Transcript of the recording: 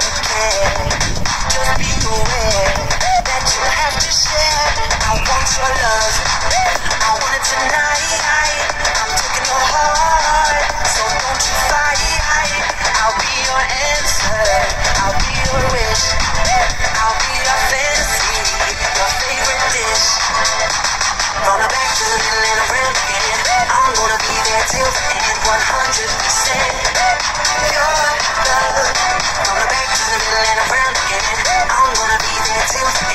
Just be aware that you have to share. I want your love, I want it tonight. I'm taking your heart, so don't you fight. I'll be your answer, I'll be your wish, I'll be your fantasy, your favorite dish. From the back to the middle and around again, I'm gonna be there till the end, 100%. Your love. From the back to the middle and around again, I'm gonna be there till the